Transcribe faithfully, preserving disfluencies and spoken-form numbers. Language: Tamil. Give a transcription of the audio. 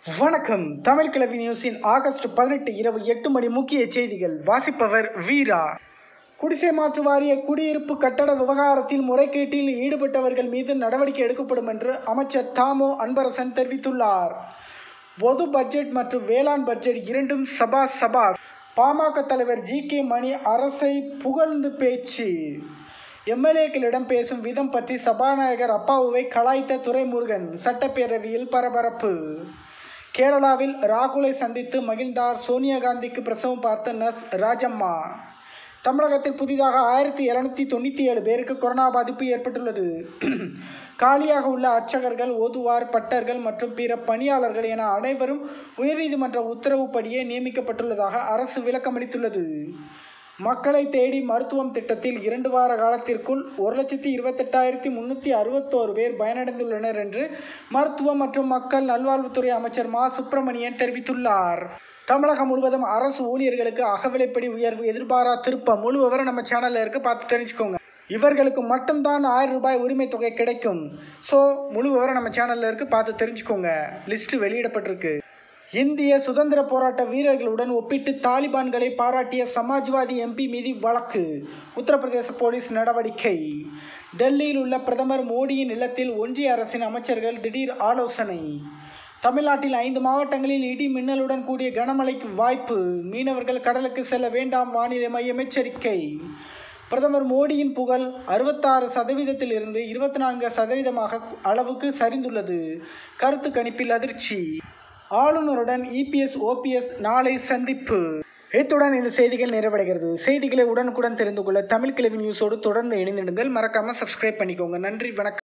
வணக்கம். தமிழ் கிளவி நியூஸின் ஆகஸ்ட் பதினெட்டு இரவு எட்டு மணி முக்கிய செய்திகள். வாசிப்பவர் வீரா. குடிசை மாற்று வாரிய குடியிருப்பு கட்டட விவகாரத்தில் முறைகேட்டில் ஈடுபட்டவர்கள் மீது நடவடிக்கை எடுக்கப்படும் என்று அமைச்சர் தாமோ அன்பரசன் தெரிவித்துள்ளார். பொது பட்ஜெட் மற்றும் வேளாண் பட்ஜெட் இரண்டும் சபாஸ் சபாஸ். பாமக தலைவர் ஜி கே மணி அரசை புகழ்ந்து பேச்சு. எம்எல்ஏக்களிடம் பேசும் விதம் பற்றி சபாநாயகர் அப்பாவுவை கலாய்த்த துரைமுருகன். சட்டப்பேரவையில் பரபரப்பு. கேரளாவில் ராகுலை சந்தித்து மகிழ்ந்தார் சோனியா காந்திக்கு பிரசவம் பார்த்த நர்ஸ் ராஜம்மா. தமிழகத்தில் புதிதாக ஆயிரத்தி எழுநூற்றி தொண்ணூற்றி ஏழு பேருக்கு கொரோனா பாதிப்பு ஏற்பட்டுள்ளது. காலியாக உள்ள அர்ச்சகர்கள், ஓதுவார், பட்டர்கள் மற்றும் பிற பணியாளர்கள் என அனைவரும் உயர்நீதிமன்ற உத்தரவுப்படியே நியமிக்கப்பட்டுள்ளதாக அரசு விளக்கமளித்துள்ளது. மக்களை தேடி மருத்துவம் திட்டத்தில் இரண்டு வார காலத்திற்குள் ஒரு லட்சத்தி இருபத்தெட்டாயிரத்தி முன்னூற்றி அறுபத்தோரு பேர் பயனடைந்துள்ளனர் என்று மருத்துவம் மற்றும் மக்கள் நல்வாழ்வுத்துறை அமைச்சர் மா சுப்பிரமணியன் தெரிவித்துள்ளார். தமிழகம் முழுவதும் அரசு ஊழியர்களுக்கு அகவிலைப்படி உயர்வு எதிர்பாரா திருப்பம். முழு விவரம் நம்ம சேனலில் இருக்கு, பார்த்து தெரிஞ்சுக்கோங்க. இவர்களுக்கு மட்டும்தான் ஆயிரம் ரூபாய் உரிமை தொகை கிடைக்கும். ஸோ முழு விவரம் நம்ம சேனலில் இருக்கு, பார்த்து தெரிஞ்சுக்கோங்க. லிஸ்ட் வெளியிடப்பட்டிருக்கு. இந்திய சுதந்திர போராட்ட வீரர்களுடன் ஒப்பிட்டு தாலிபான்களை பாராட்டிய சமாஜ்வாதி எம்பி மீது வழக்கு. உத்தரப்பிரதேச போலீஸ் நடவடிக்கை. டெல்லியில் உள்ள பிரதமர் மோடியின் இல்லத்தில் ஒன்றிய அரசின் அமைச்சர்கள் திடீர் ஆலோசனை. தமிழ்நாட்டில் ஐந்து மாவட்டங்களில் இடி மின்னலுடன் கூடிய கனமழைக்கு வாய்ப்பு. மீனவர்கள் கடலுக்கு செல்ல வேண்டாம், வானிலை மையம் எச்சரிக்கை. பிரதமர் மோடியின் புகழ் அறுபத்தாறு சதவீதத்தில் இருந்து இருபத்தி நான்கு சதவீதமாக அளவுக்கு சரிந்துள்ளது. கருத்து கணிப்பில் அதிர்ச்சி. ஆளுநருடன் இபிஎஸ் ஓபிஎஸ் நாளை சந்திப்பு. இத்துடன் இந்த செய்திகள் நிறைவடைகிறது. செய்திகளை உடனுக்குடன் தெரிந்து கொள்ள தமிழ் கிளவி நியூஸோடு தொடர்ந்து இணைந்திடுங்கள். மறக்காமல் சப்ஸ்கிரைப் பண்ணிக்கோங்க. நன்றி, வணக்கம்.